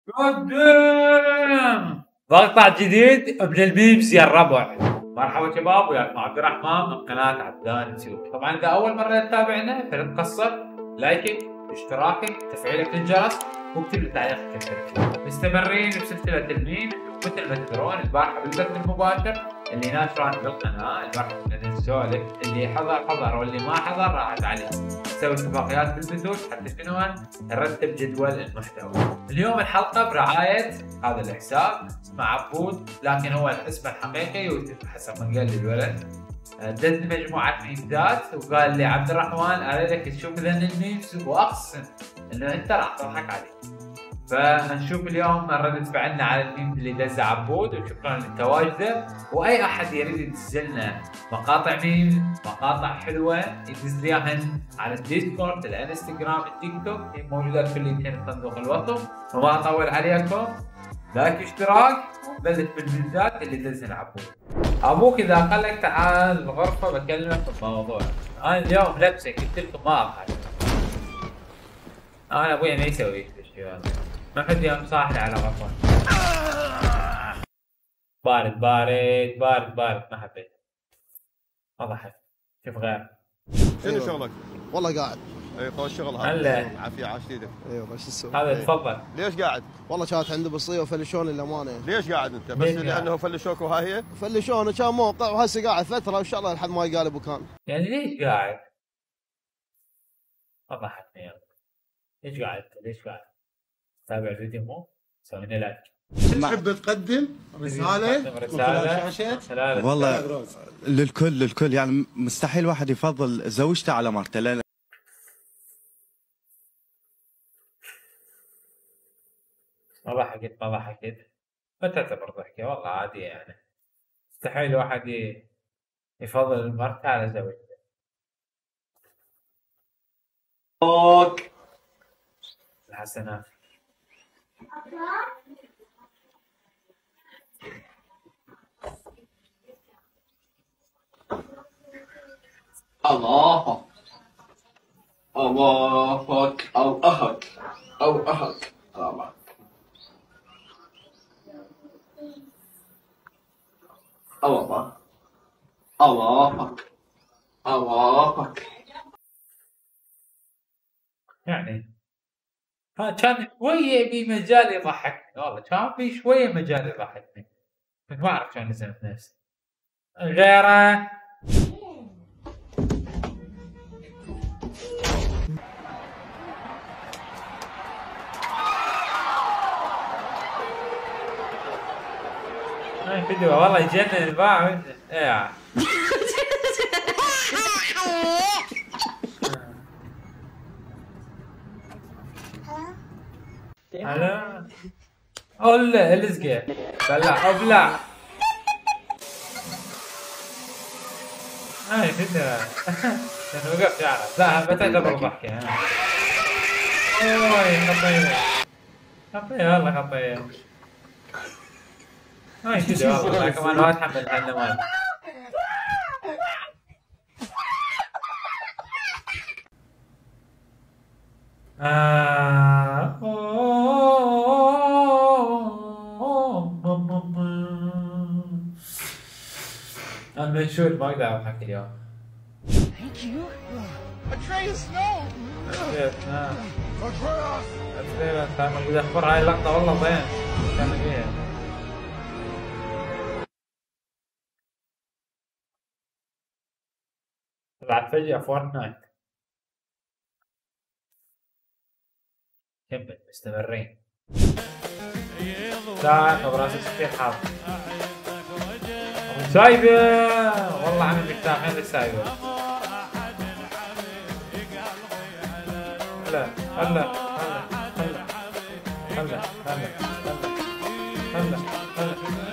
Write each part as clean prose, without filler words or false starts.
قدام مقطع جديد من الميمز يا الربع. مرحبا شباب، وياكم عبد الرحمن من قناة عبدان تيوب. طبعا اذا اول مرة تتابعنا فلا تقصر لايكك اشتراكك تفعيلك للجرس واكتب لي تعليقك الفكري. مستمرين بسلسلة الميم مثل ما تدرون. البارحة بالبث المباشر اللي ناشران بالقناة البارحة كنا نسولف، اللي حضر واللي ما حضر راحت عليه. نسوي اتفاقيات بالبثوث حتى شنو نرتب جدول المحتوى. اليوم الحلقة برعاية هذا الحساب اسمه عبود، لكن هو اسمه الحقيقي وحسب ما قال لي الولد. دزني مجموعة ميمزات وقال لي عبد الرحمن انا لك تشوف ذن الميمز واقسم انه انت راح تضحك عليه. فنشوف اليوم ردة فعلنا على الميمز اللي دزه عبود، وشكرا لتواجده. واي احد يريد يدز لنا مقاطع ميمز، مقاطع حلوه، يدز لي اياهن على الديسكورد، الانستغرام، التيك توك، هي موجودات في اللينكين في صندوق الوصف. وما اطول عليكم، لايك اشتراك بلش بالميمزات اللي دزها عبود. ابوك اذا قال لك تعال الغرفه بكلمك في الموضوع. انا اليوم لبسه قلت لكم ما اقعد. انا ابوي ما يسوي الشيء هذا، ما حد يوم صاحي على غرفه. بارد بارد بارد بارد، ما حبيت. ما ضحك. شوف غير. شنو شغلك؟ والله قاعد. اي طول الشغل هذا. هلا. عافيه عاش ايدك. ايوه بس تسوي؟ هذا تفضل. ليش قاعد؟ والله كانت عندي بصيه وفلشون للامانه. ليش قاعد انت؟ بس لانه فلشوك وها هي؟ فلشون كان موقع وهسه قاعد فتره وان شاء الله لحد ما يقال مكان. يعني ليش قاعد؟ ما ضحكني يا ليش قاعد؟ ليش قاعد؟ تابع الفيديو مو؟ سوي لنا لايك. تحب تقدم رسالة والله للكل يعني مستحيل واحد يفضل زوجته على مرته. لان ما ضحكت ما تعتبر ضحكة والله عادية يعني. مستحيل واحد يفضل مرته على زوجته. الحسنات. الله أهك أو أهك طبعا. الله يعني كان شوية في مجال يضحكني، والله كان في شوية مجال يضحكني، كنت ما أعرف شلون نزلت نفسي. غيره هاي فيديو والله يجنن الباع. ايه هلا ولا الزقه بلع ابلع. هاي فيديو لانه وقفت يعرف. لا بتعتبر ضحكه. اوي خطيه والله خطيه. هاي فيديو والله كمان ما اتحمل النماذج. أنا منشود ما أقدر أضحك اليوم. Thank you. Atreus, no. أترياس تعمل كذا أخبر هاي اللقطة والله زين. تعمل فيها. طلعت فجأة فورتنايت. كمل مستمرين. لا براسك كثير حاط. سايبة والله عم مرتاحين للسايبة. هلا هلا هلا هلا هلا هلا هلا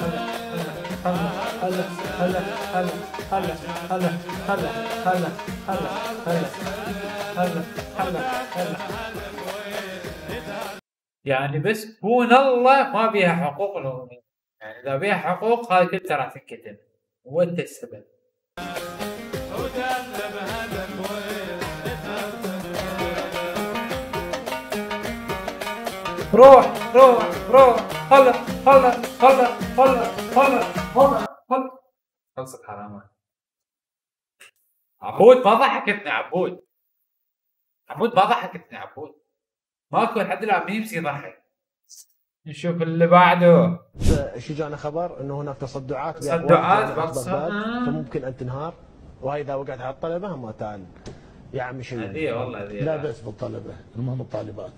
هلا هلا هلا هلا هلا هلا هلا هلا هلا هلا هلا. يعني بس كون الله ما بيها حقوق الأمومية. يعني إذا بيها حقوق هاي كلها راح تنكتب وأنت السبب. روح روح روح. خلص خلص خلص خلص خلص خلص. خلصت حرامات. عبود ما ضحكتني عبود. عبود ما ضحكتني عبود. ماكو لحد الان مين يضحك. نشوف اللي بعده. شو جانا خبر انه هناك تصدعات بغداد فممكن ان تنهار، وهي اذا وقعت على الطلبه هم تعال يا عمي شنو هديه والله هديه. لا بأس بالطلبه، المهم الطالبات.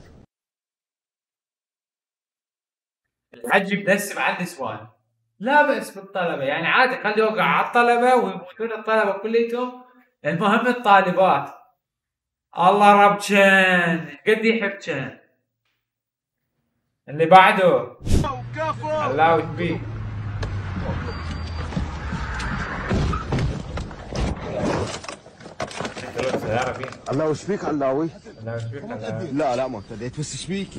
الحج بنسم على النسوان. لا بأس بالطلبه، يعني عادي خلي يوقع على الطلبه ويموتون الطلبه كليتهم، المهم الطالبات. الله رب كان قد يحب كان. اللي بعده الله وشبيك. الله وش فيك علاوي؟ الله وشبيك علاوي. لا لا ما ابتديت بس ايش فيك؟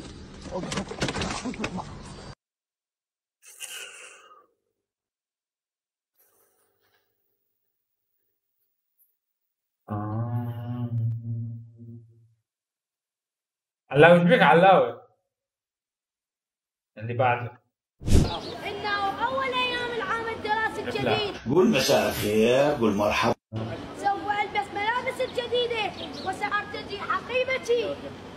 الله وشبيك علاوي. اللي بعده إنه أول أيام العام الدراسي الجديد. قول مساء الخير، قول مرحبا. سوف ألبس ملابس الجديدة وسأرتدي حقيبتي.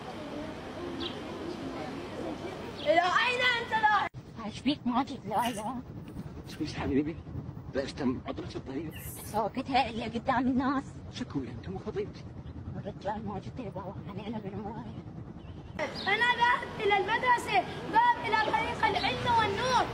إلى أين أنت ذاهب؟ ايش بيك ماجد؟ لا ايش بيك حبيبي؟ ليش تم عطلك الطريق؟ سوقتها اللي قدام الناس. شكو انت مو خطيبتي. الرجال ماجد يبغى علينا بالمرايه. أنا ذاهب إلى المدرسة، ذاهب إلى طريق العلم والنور.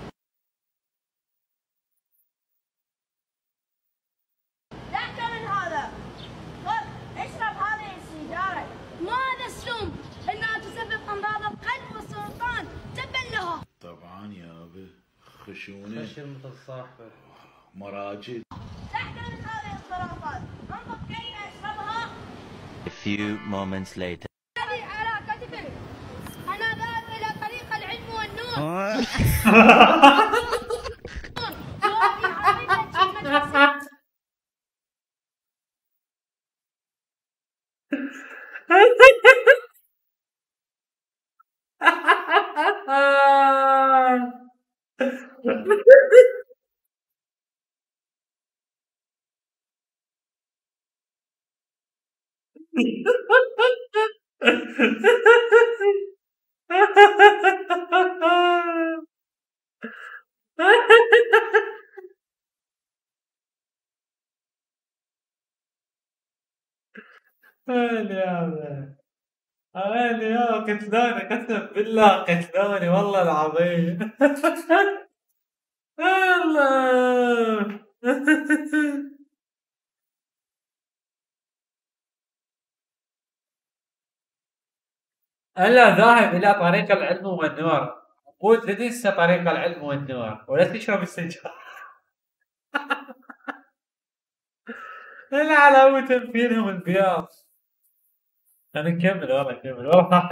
دعك من هذا. خذ اشرب هذه السيجارة. ما هذا السم؟ إنها تسبب أمراض القلب والسرطان، تبا لها. طبعا يابا خشونه خش المتصاحب مراجل. دعك من هذه الخرافات. انظر كيف أشربها. A few moments later. على كتفي. أنا ذاهب إلى طريق العلم والنور. يا قتلوني قسم بالله قتلوني والله العظيم. الله. ألا ذاهب إلى طريق العلم والنور. قلت لا تنسى طريق العلم والنور ولا تشرب السجارة. العلاوة تنفينهم البياض. أنا نكمل والله نكمل والله.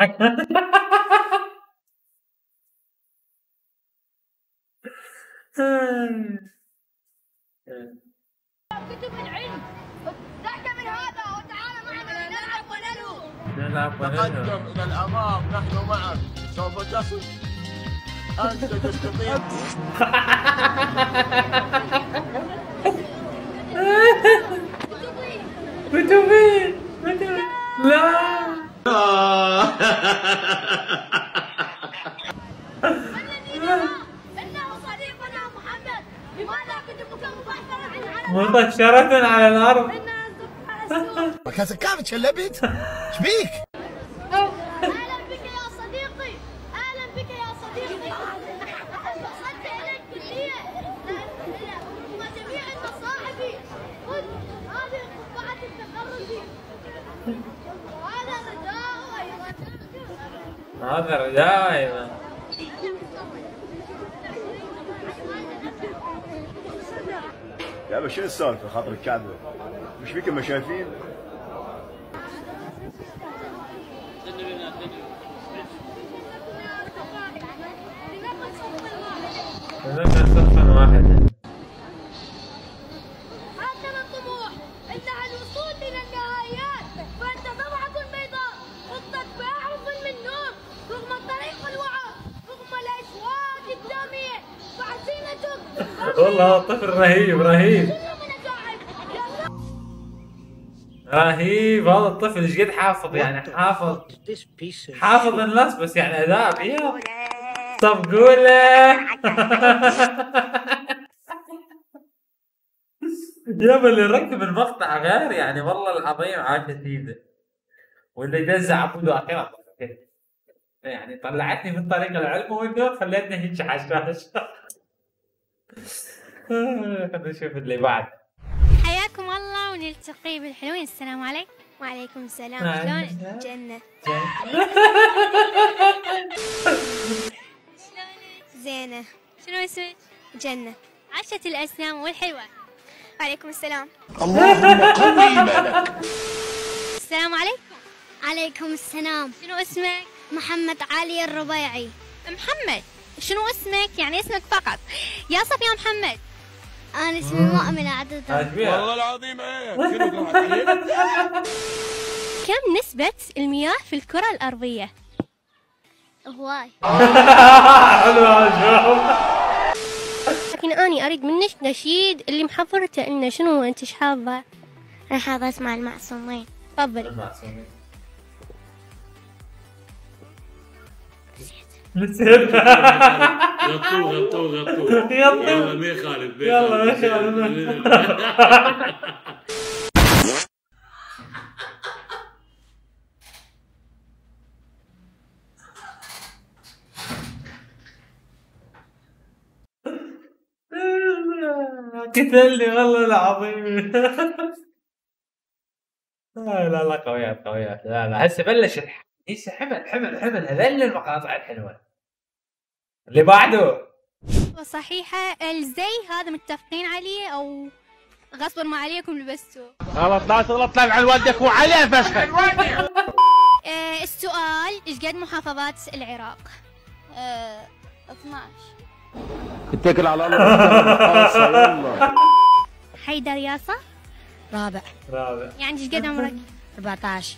كتب العلم. دعك من هذا وتعال معنا نلعب ونلهو. تقدم الى الامام، نحن معك. سوف تصل. انت تستطيع. كتبي لا. إنه صديقنا محمد. لماذا كتبك مباشرة مباشرة على الأرض. كاسكافة شلبت؟ ايش بيك؟ أهلا بك يا صديقي. أهلا بك يا صديقي. وصلت إلى الكلية وجميع مصاحبي. خذ هذه قبعة التخرج. وهذا رداء أيضا. هذا رداء أيضا. يا شو السالفه خاطر الكعبه؟ مش فيكم ما شايفين؟ صفا واحدا. هكذا الطموح. إنها الوصول إلى النهايات. فأنت ضبعة بيضاء خطت بأعرض من نور رغم الطريق والله طفل رهيب رهيب رهيب. هذا الطفل ايش قد حافظ يعني حافظ الناس بس يعني اداء فيها صفقوله. يابا اللي ركب المقطع غير يعني والله العظيم عاشت ايده واللي دز عبوده اخيرا يعني طلعتني من طريق العلم والدور خلتني هيك حشاش. خلينا نشوف اللي بعد. حياكم الله ونلتقي بالحلوين. السلام عليكم. وعليكم السلام. شلونك؟ جنة. زينة. شنو اسمك؟ جنة. عشت الأسنان والحلوة. وعليكم السلام. اللهم قوي إيمانك. السلام عليكم. عليكم السلام. شنو اسمك؟ محمد علي الربيعي. محمد. شنو اسمك؟ يعني اسمك فقط. يا صف يا محمد. أنا اسمي مؤمنة عدد. والله العظيم ايه. كم نسبة المياه في الكرة الأرضية؟ هواي. لكن أنا أريد منك نشيد اللي محضرته لنا. شنو أنت ايش حافظة؟ أنا حافظة اسمع المعصومين. تفضلي. المعصومين. نسيت. غطوه يلا ما يخالف يلا ما يخالف. قتلني والله العظيم. لا لا قويات قويات. لا هسه بلش هسه حمل هذول المقاطع الحلوه. اللي بعده صحيحة. الزي هذا متفقين عليه أو غصبا ما عليكم لبستوه؟ غلط لا تغلط لا عن والدك وعليه فسخة. السؤال ايش قد محافظات العراق؟ 12. اتكل على الله. حيدر ياسا؟ رابع. يعني ايش قد عمرك؟ 14.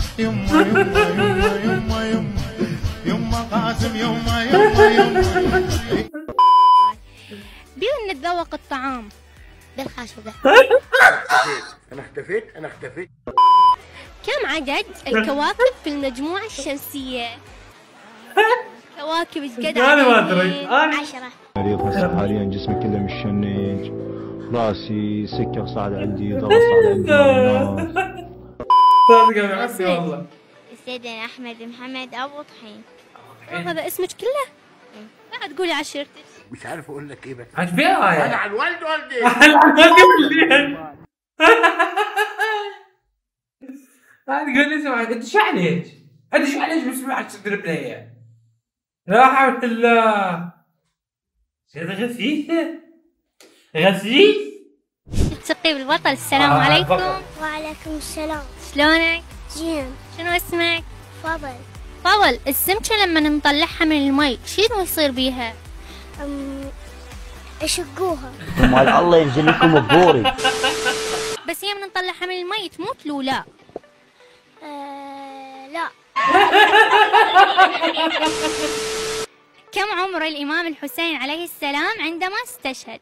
يما قاسم يما بينا نتذوق الطعام. بالخشبة. انا اختفيت. كم عدد الكواكب في المجموعة الشمسية؟ كواكب ايش قد؟ انا ما ادري. 10. مريض هسه حاليا جسمي كله مشنج، راسي سكر صعد عندي، ضغط صعد عندي. صادقة معسي والله. سيدنا أحمد محمد أبو طحين. هذا اسمك كله؟ لا تقولي عشيرتك. مش عارف اقول لك ايه بس. عاد فيها انا عن والد والدي. لا تقول لي سمعت انت شو عليك؟ انت شو عليك بسمعك تضرب بنيه؟ لا حول الله. شيء غثيث. نلتقي بالبطل. السلام عليكم. وعليكم السلام. شلونك؟ زين. شنو اسمك؟ فضل. السمكة لما نطلعها من المي شنو يصير بيها؟ اشقوها. مال الله ينزل لكم الضوري. بس يوم نطلعها من المي تموت لو لا؟ لا. كم عمر الإمام الحسين عليه السلام عندما استشهد؟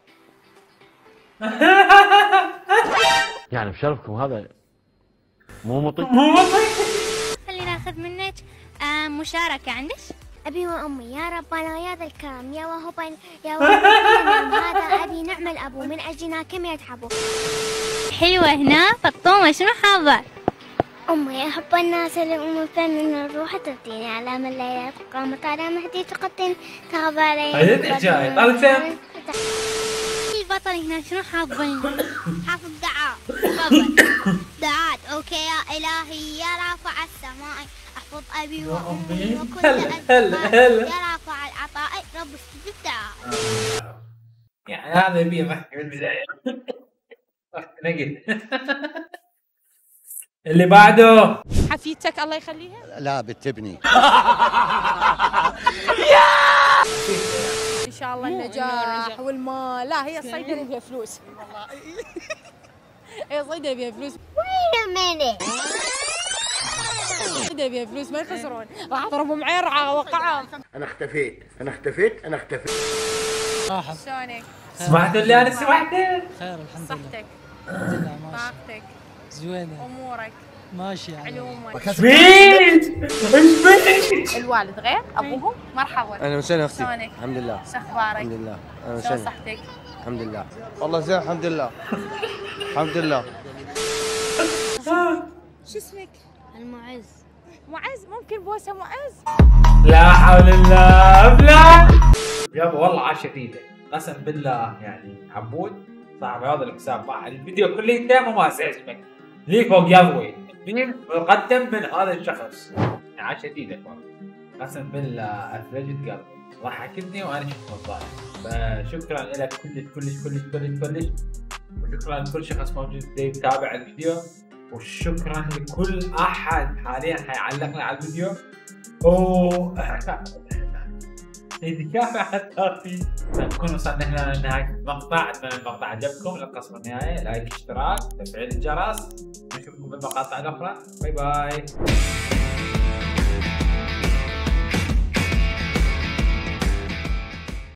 يعني بشرفكم هذا مو مطيق. خلينا ناخذ منك مشاركة. عندك؟ أبي وأمي يا ربنا يا ذا الكرم يا وهبا يا وهبا هذا أبي نعم الأبو من أجلنا كم يتعبوا. حلوة هنا فطومة. شنو حافظة؟ أمي أحب الناس لأم الفن الروح تبتيني على من لا يبقى مطالع مهدي تقتل تغضى علي. هذه حجاية طالتين. البطل هنا شنو حافظين؟ حافظ دعاء. تفضل. دعاء أوكي يا إلهي يا رافع السماء احفظ أبي وأمي وكل أزمائي يا رافع العطاء رب استجب دعاء. يعني هذا يبيه محكي من البداية. نقل. اللي بعده حفيدتك الله يخليها؟ لا بتبني. ان شاء الله النجاح والمال. لا هي الصيدله فيها فلوس. هي الصيدله فيها فلوس. وين مني؟ الصيدله فيها فلوس ما يخسرون. راح اضربهم عير اوقعهم. انا اختفيت. شلونك؟ سمعتوا اللي انا سمعته؟ خير الحمد لله. صحتك، الحمد لله ماشي. طاقتك، زوينه امورك، ماشي يعني. علومك. مين؟ الوالد غير ابوهم. مرحبا. اهلا وسهلا اختي. شلونك؟ الحمد لله. شو اخبارك؟ الحمد لله. اهلا شلون وسهلا. صحتك؟ الحمد لله. والله زين الحمد لله. الحمد لله. شو اسمك؟ المعز. معز. ممكن بوسه معز؟ لا حول الله لا يابا والله عاش شديده قسم بالله. يعني عبود صاحب هذا الحساب الفيديو كله مماسة اسمك لي فوق يضوي مقدم من هذا الشخص. عاش شديده قسم بالله اثلجت قلبي ضحكتني وانا شفت مصاري. فشكرا لك كلش وشكرا لكل شخص موجود يتابع الفيديو وشكرا لكل احد حاليا حيعلقنا على الفيديو. إذا حتى في نكون وصلنا هنا لنهاية المقطع. أتمنى المقطع عجبكم. لا تقصروا النهاية لايك اشتراك تفعيل الجرس. نشوفكم بالمقاطع الأخرى. باي باي.